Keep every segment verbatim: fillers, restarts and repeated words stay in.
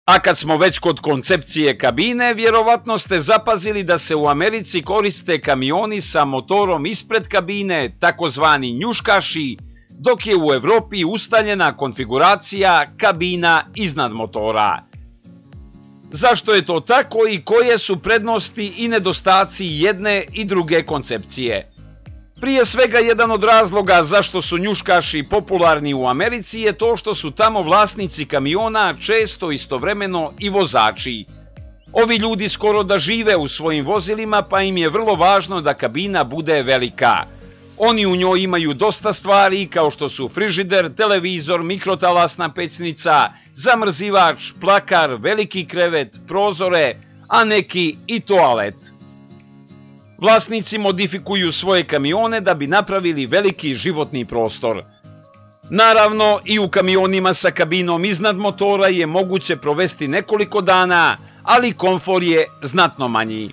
A kad smo već kod koncepcije kabine, vjerovatno ste zapazili da se u Americi koriste kamioni sa motorom ispred kabine, takozvani njuškaši, dok je u Evropi ustaljena konfiguracija kabina iznad motora. Zašto je to tako i koje su prednosti i nedostaci jedne i druge koncepcije? Prije svega, jedan od razloga zašto su njuškaši popularni u Americi je to što su tamo vlasnici kamiona često istovremeno i vozači. Ovi ljudi skoro da žive u svojim vozilima, pa im je vrlo važno da kabina bude velika. Oni u njoj imaju dosta stvari kao što su frižider, televizor, mikrotalasna pećnica, zamrzivač, plakar, veliki krevet, prozore, a neki i toalet. Vlasnici modifikuju svoje kamione da bi napravili veliki životni prostor. Naravno, i u kamionima sa kabinom iznad motora je moguće provesti nekoliko dana, ali komfor je znatno manji.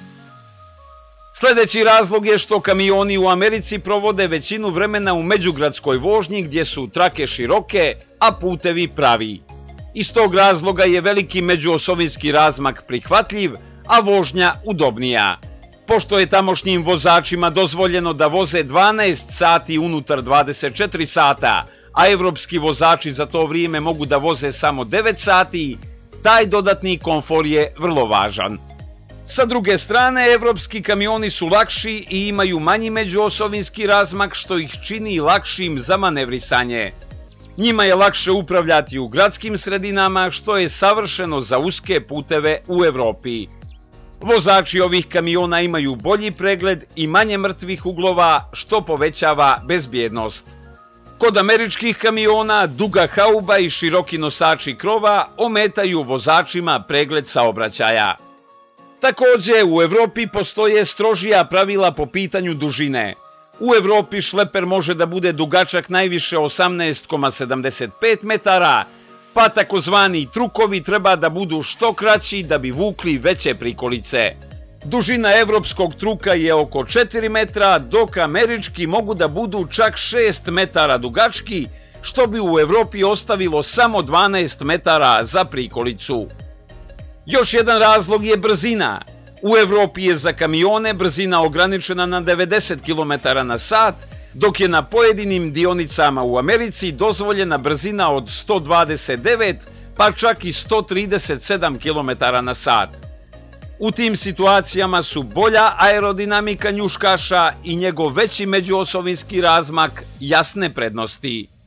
Sljedeći razlog je što kamioni u Americi provode većinu vremena u međugradskoj vožnji gdje su trake široke, a putevi pravi. Iz tog razloga je veliki međuosovinski razmak prihvatljiv, a vožnja udobnija. Pošto je tamošnjim vozačima dozvoljeno da voze dvanaest sati unutar dvadeset četiri sata, a evropski vozači za to vrijeme mogu da voze samo devet sati, taj dodatni komfor je vrlo važan. Sa druge strane, evropski kamioni su lakši i imaju manji međuosovinski razmak, što ih čini lakšim za manevrisanje. Njima je lakše upravljati u gradskim sredinama, što je savršeno za uske puteve u Evropi. Vozači ovih kamiona imaju bolji pregled i manje mrtvih uglova, što povećava bezbjednost. Kod američkih kamiona duga hauba i široki nosači krova ometaju vozačima pregled saobraćaja. Također, u Evropi postoje strožija pravila po pitanju dužine. U Evropi šleper može da bude dugačak najviše osamnaest zarez sedamdeset pet metara, pa takozvani trukovi treba da budu što kraći da bi vukli veće prikolice. Dužina evropskog truka je oko četiri metra, dok američki mogu da budu čak šest metara dugački, što bi u Evropi ostavilo samo dvanaest metara za prikolicu. Još jedan razlog je brzina. U Evropi je za kamione brzina ograničena na devedeset kilometara na sat, dok je na pojedinim dionicama u Americi dozvoljena brzina od sto dvadeset devet pa čak i sto trideset sedam kilometara na sat. U tim situacijama su bolja aerodinamika njuškaša i njegov veći međuosovinski razmak jasne prednosti.